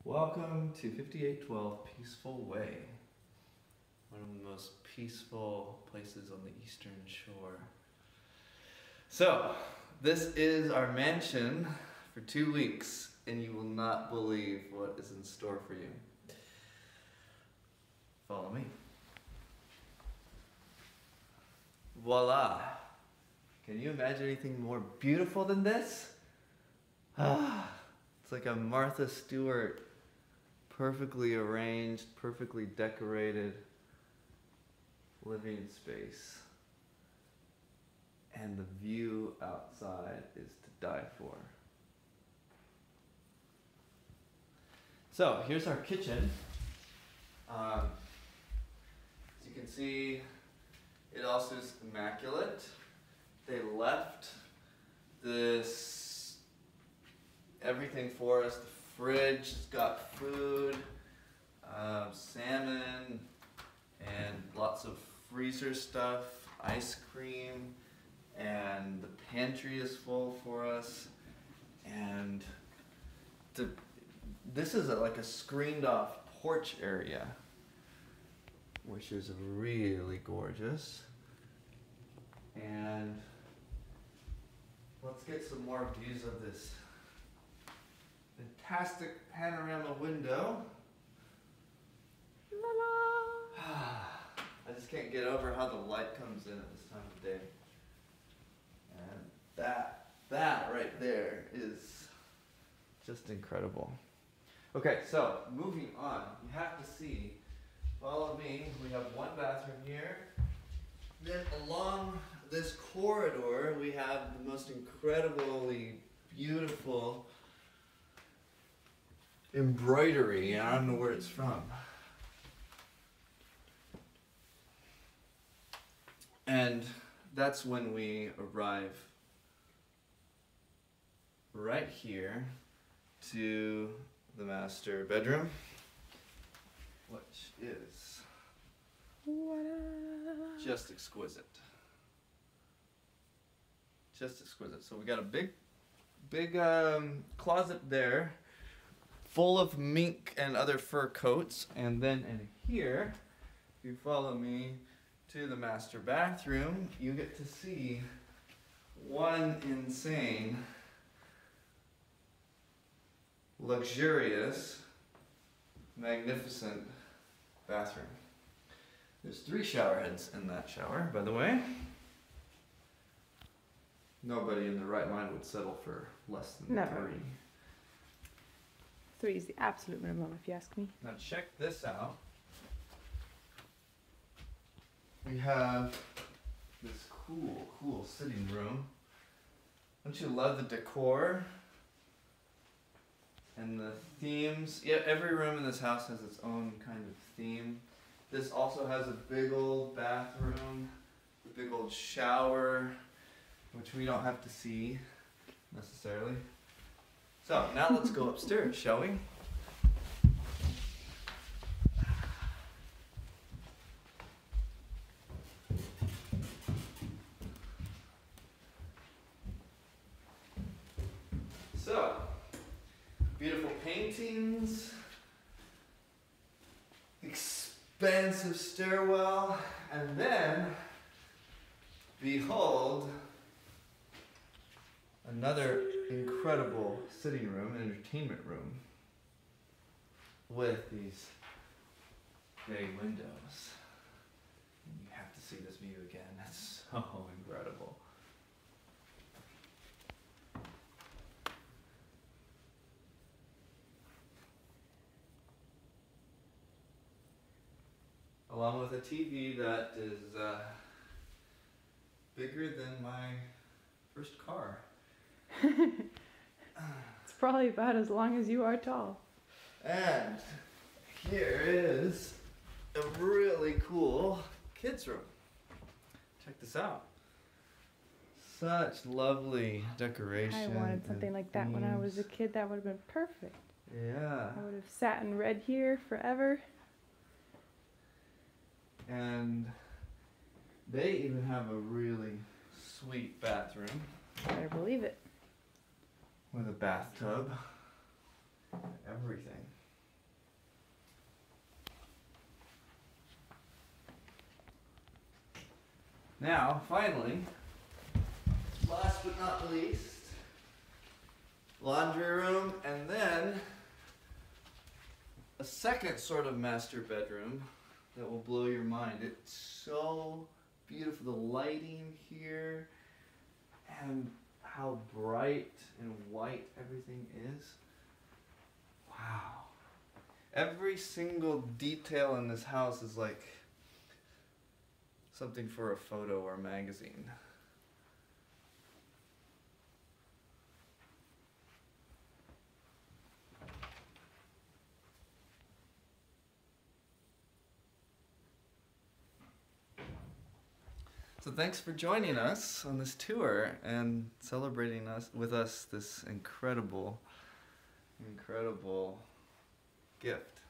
Welcome to 5812 Peaceful Way, one of the most peaceful places on the Eastern Shore. So, this is our mansion for 2 weeks, and you will not believe what is in store for you. Follow me. Voila! Can you imagine anything more beautiful than this? It's like a Martha Stewart, perfectly arranged, perfectly decorated living space. And the view outside is to die for. So here's our kitchen. As you can see, it also is immaculate. They left this everything for us. The fridge has got food, salmon, and lots of freezer stuff, ice cream, and the pantry is full for us. And this is like a screened off porch area, which is really gorgeous. And let's get some more views of this fantastic panorama window. I just can't get over how the light comes in at this time of day. And that right there is just incredible. Okay, so moving on, you have to see, follow me, we have one bathroom here. Then along this corridor, we have the most incredibly beautiful embroidery. I don't know where it's from. And that's when we arrive right here to the master bedroom, which is just exquisite. Just exquisite. So we got a big closet there full of mink and other fur coats, and then in here, if you follow me to the master bathroom, you get to see one insane, luxurious, magnificent bathroom. There's 3 shower heads in that shower, by the way. Nobody in their right mind would settle for less than Never. 3. 3 is the absolute minimum, if you ask me. Now check this out. We have this cool sitting room. Don't you love the decor and the themes? Yeah, every room in this house has its own kind of theme. This also has a big old bathroom, a big old shower, which we don't have to see necessarily. So now let's go upstairs, shall we? So, beautiful paintings, expansive stairwell, and then, behold, another incredible sitting room, entertainment room, with these big windows. And you have to see this view again, it's so incredible. Along with a TV that is bigger than my first car. It's probably about as long as you are tall. And here is a really cool kids room. Check this out. Such lovely decoration. I wanted something like that when I was a kid. That would have been perfect. Yeah. I would have sat and read here forever. And they even have a really sweet bathroom Better believe it. with a bathtub, everything. Now, finally, last but not least, laundry room, and then a second sort of master bedroom that will blow your mind. It's so beautiful, the lighting here, and how bright and white everything is. Wow. Every single detail in this house is like something for a photo or a magazine. So thanks for joining us on this tour and celebrating with us this incredible gift.